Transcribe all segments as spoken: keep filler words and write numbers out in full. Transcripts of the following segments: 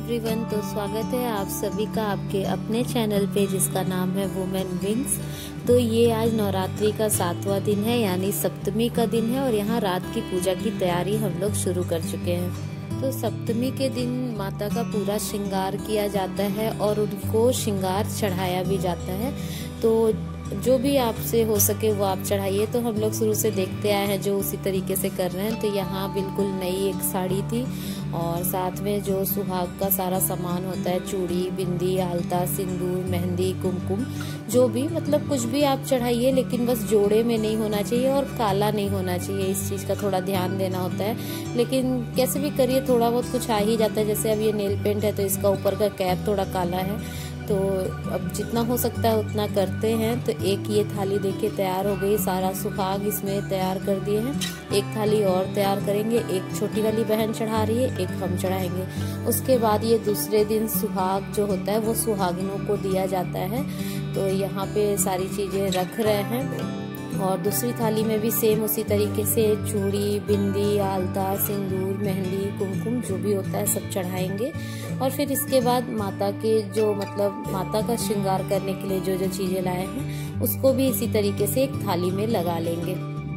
Everyone, तो स्वागत है आप सभी का आपके अपने चैनल पे जिसका नाम है वुमेन विंग्स। तो ये आज नवरात्रि का सातवां दिन है, यानी सप्तमी का दिन है और यहाँ रात की पूजा की तैयारी हम लोग शुरू कर चुके हैं। तो सप्तमी के दिन माता का पूरा श्रृंगार किया जाता है और उनको श्रृंगार चढ़ाया भी जाता है। तो जो भी आपसे हो सके वो आप चढ़ाइए। तो हम लोग शुरू से देखते आए हैं जो उसी तरीके से कर रहे हैं। तो यहाँ बिल्कुल नई एक साड़ी थी और साथ में जो सुहाग का सारा सामान होता है, चूड़ी, बिंदी, आलता, सिंदूर, मेहंदी, कुमकुम, जो भी मतलब कुछ भी आप चढ़ाइए, लेकिन बस जोड़े में नहीं होना चाहिए और काला नहीं होना चाहिए। इस चीज़ का थोड़ा ध्यान देना होता है, लेकिन कैसे भी करिए थोड़ा बहुत कुछ आ ही जाता है। जैसे अब ये नेल पेंट है तो इसका ऊपर का कैप थोड़ा काला है, तो अब जितना हो सकता है उतना करते हैं। तो एक ये थाली देखिए तैयार हो गई, सारा सुहाग इसमें तैयार कर दिए हैं। एक थाली और तैयार करेंगे, एक छोटी वाली बहन चढ़ा रही है, एक हम चढ़ाएंगे। उसके बाद ये दूसरे दिन सुहाग जो होता है वो सुहागिनों को दिया जाता है। तो यहाँ पे सारी चीज़ें रख रहे हैं और दूसरी थाली में भी सेम उसी तरीके से चूड़ी, बिंदी, आलता, सिंदूर, मेहंदी, कुमकुम जो भी होता है सब चढ़ाएंगे। और फिर इसके बाद माता के जो मतलब माता का श्रृंगार करने के लिए जो जो चीज़ें लाए हैं उसको भी इसी तरीके से एक थाली में लगा लेंगे।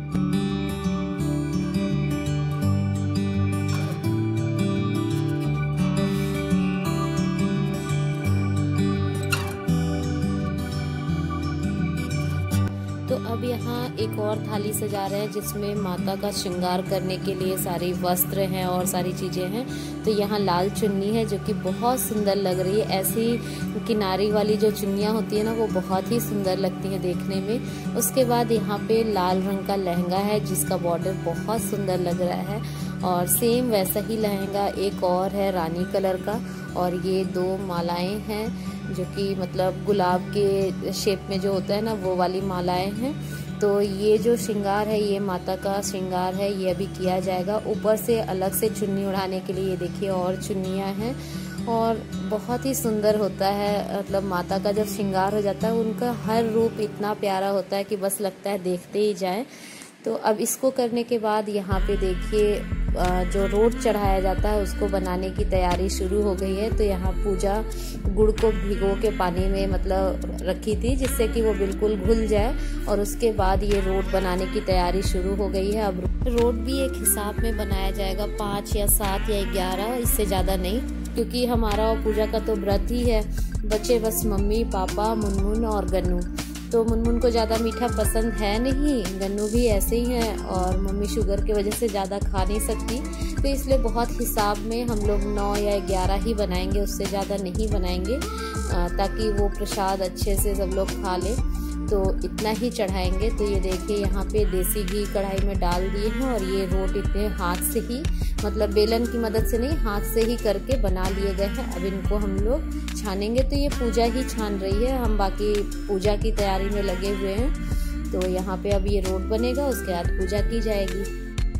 तो अब यहाँ एक और थाली सजा रहे हैं जिसमें माता का श्रृंगार करने के लिए सारे वस्त्र हैं और सारी चीज़ें हैं। तो यहाँ लाल चुन्नी है जो कि बहुत सुंदर लग रही है। ऐसी किनारी वाली जो चुन्नियाँ होती है ना वो बहुत ही सुंदर लगती हैं देखने में। उसके बाद यहाँ पे लाल रंग का लहंगा है जिसका बॉर्डर बहुत सुंदर लग रहा है और सेम वैसा ही लहंगा एक और है रानी कलर का। और ये दो मालाएं हैं जो कि मतलब गुलाब के शेप में जो होता है ना वो वाली मालाएं हैं। तो ये जो श्रृंगार है ये माता का श्रृंगार है, ये अभी किया जाएगा। ऊपर से अलग से चुन्नी उड़ाने के लिए ये देखिए और चुन्नियाँ हैं और बहुत ही सुंदर होता है। मतलब माता का जब श्रृंगार हो जाता है उनका हर रूप इतना प्यारा होता है कि बस लगता है देखते ही जाएं। तो अब इसको करने के बाद यहाँ पे देखिए जो रोट चढ़ाया जाता है उसको बनाने की तैयारी शुरू हो गई है। तो यहाँ पूजा गुड़ को भिगो के पानी में मतलब रखी थी जिससे कि वो बिल्कुल घुल जाए और उसके बाद ये रोट बनाने की तैयारी शुरू हो गई है। अब रोट भी एक हिसाब में बनाया जाएगा, पाँच या सात या ग्यारह, इससे ज़्यादा नहीं, क्योंकि हमारा पूजा का तो व्रत ही है। बच्चे बस मम्मी, पापा, मुनमुन और गन्नू। तो मुनमुन को ज़्यादा मीठा पसंद है नहीं, गन्नू भी ऐसे ही हैं और मम्मी शुगर की वजह से ज़्यादा खा नहीं सकती। तो इसलिए बहुत हिसाब में हम लोग नौ या ग्यारह ही बनाएंगे, उससे ज़्यादा नहीं बनाएंगे ताकि वो प्रसाद अच्छे से सब लोग खा लें। तो इतना ही चढ़ाएंगे। तो ये देखिए यहाँ पे देसी घी कढ़ाई में डाल दिए हैं और ये रोट इतने हाथ से ही मतलब बेलन की मदद से नहीं हाथ से ही करके बना लिए गए हैं। अब इनको हम लोग छानेंगे। तो ये पूजा ही छान रही है, हम बाकी पूजा की तैयारी में लगे हुए हैं। तो यहाँ पे अब ये रोट बनेगा, उसके बाद पूजा की जाएगी।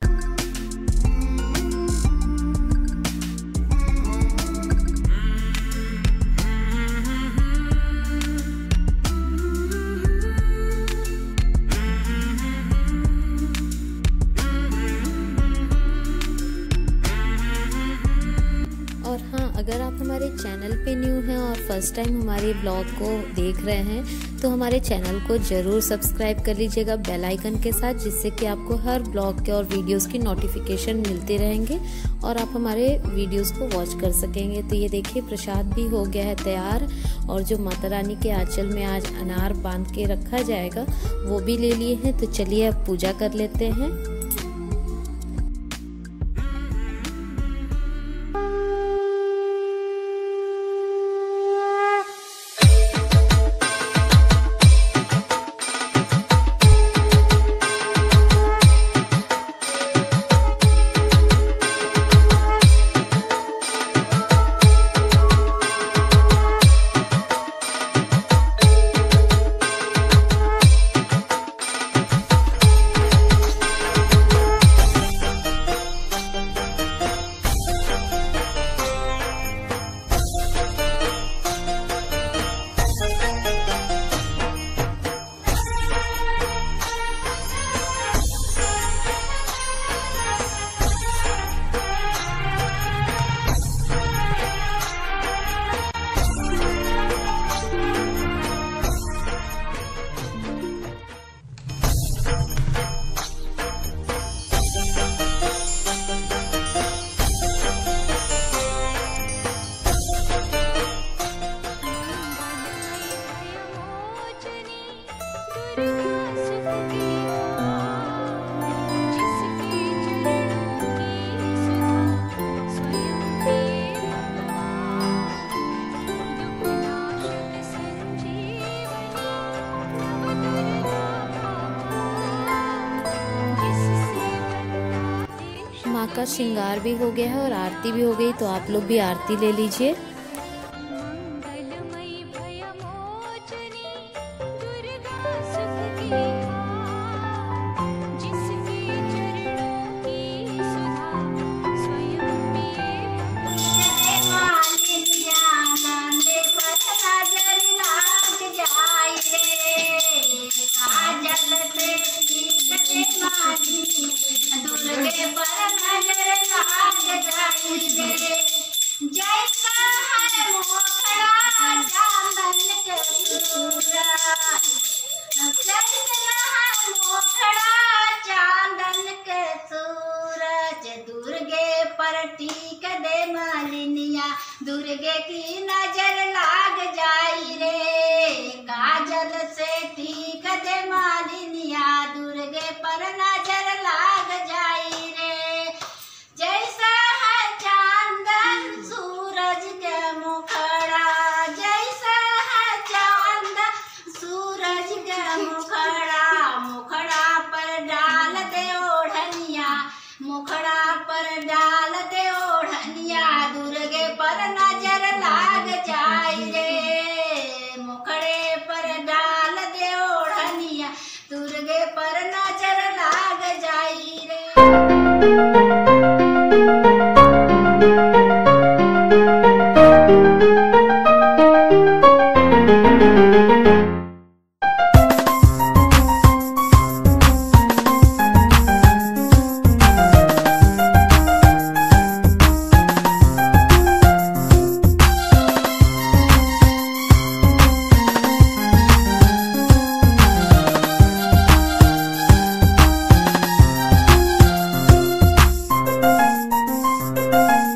और हाँ, अगर आप हमारे चैनल पे न्यू हैं और फर्स्ट टाइम हमारे ब्लॉग को देख रहे हैं तो हमारे चैनल को ज़रूर सब्सक्राइब कर लीजिएगा बेल आइकन के साथ, जिससे कि आपको हर ब्लॉग के और वीडियोस की नोटिफिकेशन मिलते रहेंगे और आप हमारे वीडियोस को वॉच कर सकेंगे। तो ये देखिए प्रसाद भी हो गया है तैयार और जो माता रानी के आंचल में आज अनार बांध के रखा जाएगा वो भी ले लिए हैं। तो चलिए अब पूजा कर लेते हैं। का श्रृंगार भी हो गया है और आरती भी हो गई, तो आप लोग भी आरती ले लीजिए। दुर्गे पर नजर लाग जाई रे, जैसा है मोखड़ा चांदन के सूरज, जैसा है मोखड़ा चांदन के सूरज, दुर्गे पर टीक दे मालिनिया, दुर्गे की नजर लाग जाई रे, काजल से टीक दे मालिनिया, दुर्गे पर नजर लाग जाई रे, जैसा है चांदन सूरज के मुखड़ा, जैसा है चांदन सूरज के मुखड़ा, मुखड़ा पर डाल दे ओढ़निया, मुखड़ा पर डाल दे ओढ़निया, दुर्गे पर नजर लाग जाई रे, मुखड़े पर डाल दे ओढ़निया, दुर्गे पर नजर लाग जाई रे। Thank you.